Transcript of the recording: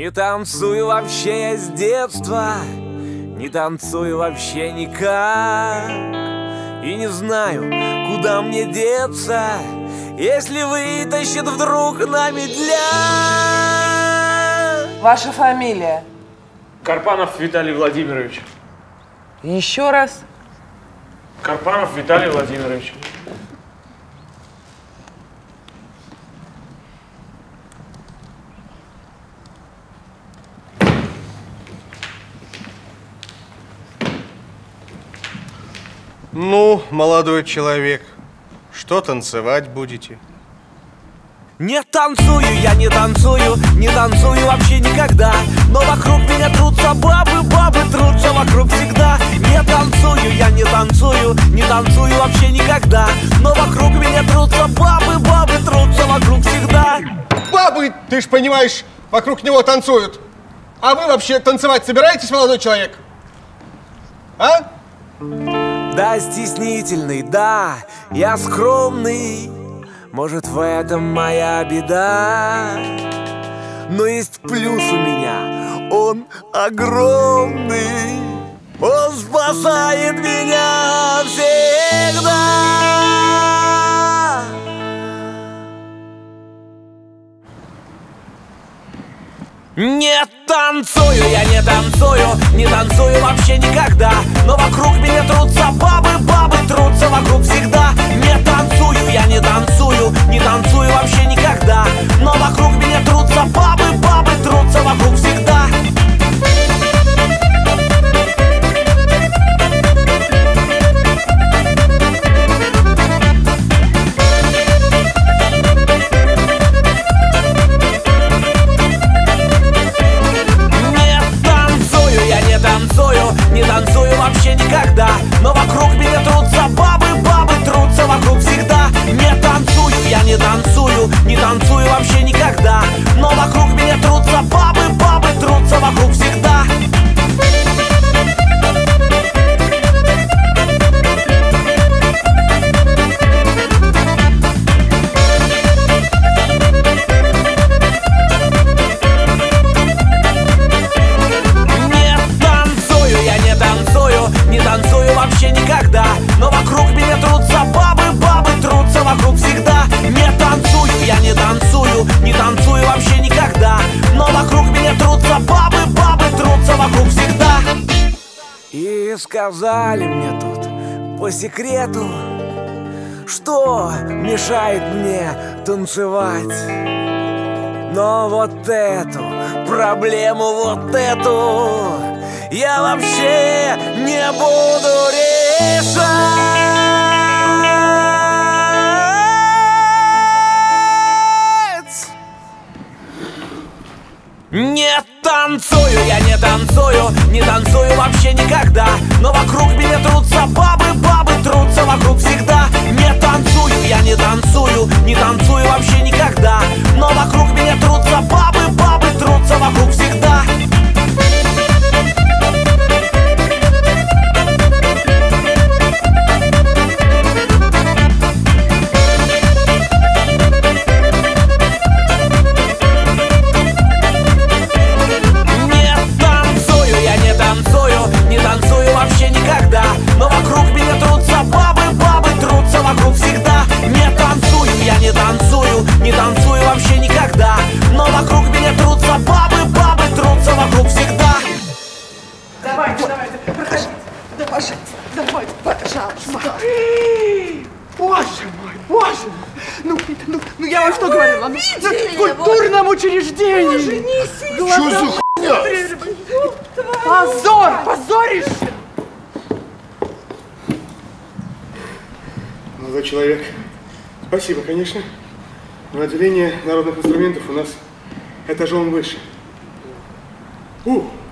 Не танцую вообще я с детства, не танцую вообще никак. И не знаю, куда мне деться, если вытащит вдруг на медляк. Ваша фамилия? Карпанов Виталий Владимирович. Еще раз. Карпанов Виталий Владимирович. Ну, молодой человек, что танцевать будете? Не танцую, я не танцую вообще никогда. Но вокруг меня трутся бабы, бабы трутся вокруг всегда. Не танцую, я не танцую вообще никогда. Но вокруг меня трутся бабы, бабы трутся вокруг всегда. Бабы, ты ж понимаешь, вокруг него танцуют. А вы вообще танцевать собираетесь, молодой человек? А? Да, стеснительный, да, я скромный. Может, в этом моя беда. Но есть плюс у меня, он огромный. Он спасает меня всегда. Не танцую, я не танцую вообще никогда. Но вокруг меня трутся бабы, бабы трутся вокруг всегда. Не танцую, я не танцую вообще никогда. Но вокруг меня трутся бабы, бабы трутся вокруг всегда. Не танцую вообще никогда. Но вокруг меня трутся бабы, бабы трутся вокруг всегда. Не танцую, я не танцую вообще никогда. Но вокруг меня трутся бабы, бабы трутся вокруг всегда. Не танцую вообще никогда. Но вокруг меня трутся бабы, бабы трутся вокруг всегда. Не танцую, я не танцую вообще никогда. Но вокруг меня трутся бабы, бабы трутся вокруг всегда. И сказали мне тут по секрету, что мешает мне танцевать. Но вот эту проблему, вот эту я вообще не буду решать. Не танцую, я не танцую вообще никогда. Но вокруг меня трутся бабы, бабы трутся вокруг всегда. Не танцую, я не танцую вообще никогда. Но вокруг меня трутся бабы, бабы трутся вокруг всегда. Не танцую вообще никогда. Но вокруг меня трутся бабы, бабы трутся вокруг всегда. Не танцую, я не танцую вообще никогда. Но вокруг меня трутся бабы, бабы трутся вокруг всегда. Давайте, проходите. Да, пожалуйста, давайте, пожалуйста. Боже мой. Ну я вам что говорила? В культурном учреждении. Боже, неси. Что за хуйня? Позор, позорище! Молодой человек, спасибо, конечно, но отделение народных инструментов у нас этажом выше.